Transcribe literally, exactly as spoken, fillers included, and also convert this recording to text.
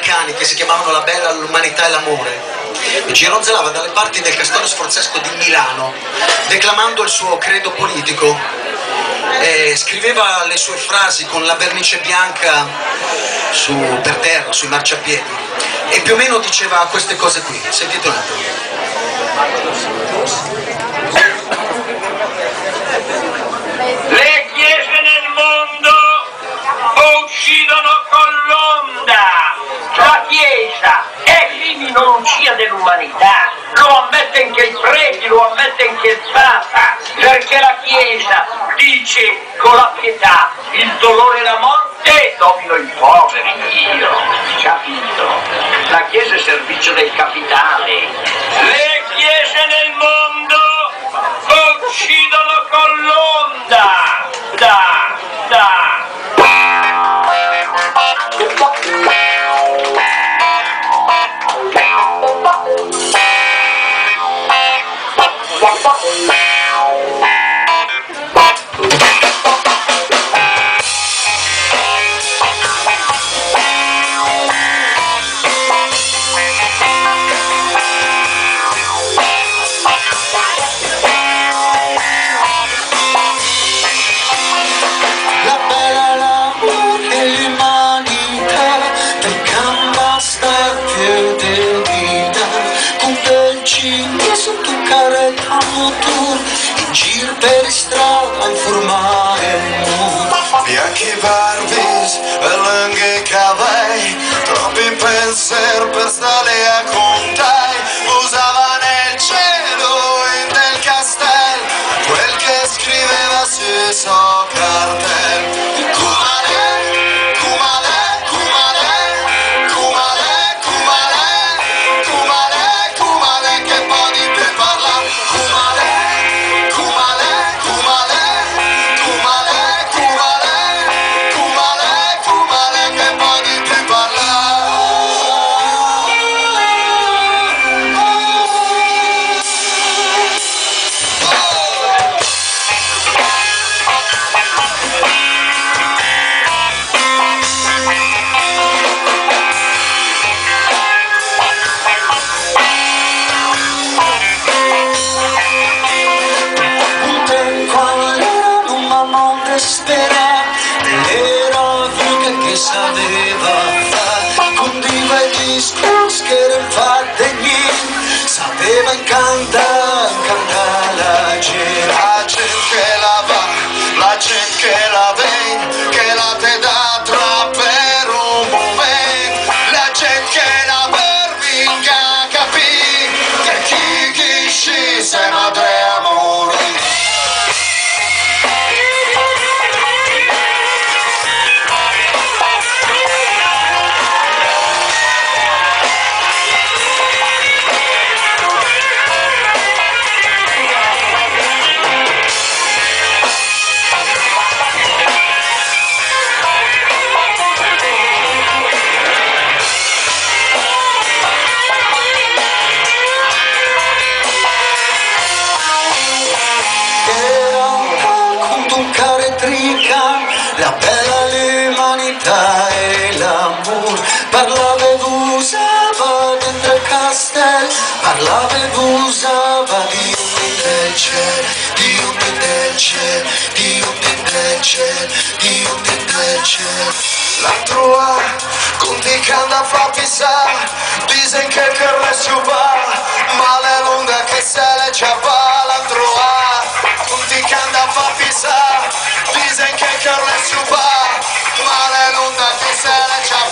americani che si chiamavano La Bella, l'Umanità e l'Amore, e gironzolava dalle parti del Castello Sforzesco di Milano declamando il suo credo politico, e scriveva le sue frasi con la vernice bianca su, per terra, sui marciapiedi, e più o meno diceva queste cose qui. Sentite un attimo. Le chiese nel mondo uccidono con l'onda. La Chiesa è l'iminologia dell'umanità, lo ammette anche il prete, lo ammette anche il Papa, perché la Chiesa dice con la pietà il dolore e la morte domino i poveri, io, capito? La Chiesa è servizio del capitale. Le chiese nel mondo uccidono con l'onda, da, da. Bianchi barbis e lunghi cabelli, troppi pensieri per stare a contare. Usava nel cielo e nel castello quel che scriveva sui suoi cartelli. Cumale, cumale, cumale, cumale, cumale, cumale, cumale, che poi di più parla. Cumale, cumale, cumale, cumale, cumale, cumale, cumale, che poi di più parla. Sapeva fare, condiva i discorsi che non fate niente, sapeva incantare, incantare la gente. La gente che la va, la gente che la vede, che la te dà tra per un momento. La gente che la pervinga capì che chi chi sci se madre amore. La bella l'umanità e l'amore, parlava e usava dentro il castello, parlava e usava di un del cielo, di un del cielo, di un del cielo, di un del cielo. L'altro ha, conti che anda a fa pissare, dicen che il resto va, ma le lunga che se le ciapa. L'altro ha, conti che anda a fa pissare, dicen che il resto va, ma le lunga che se le ciapa.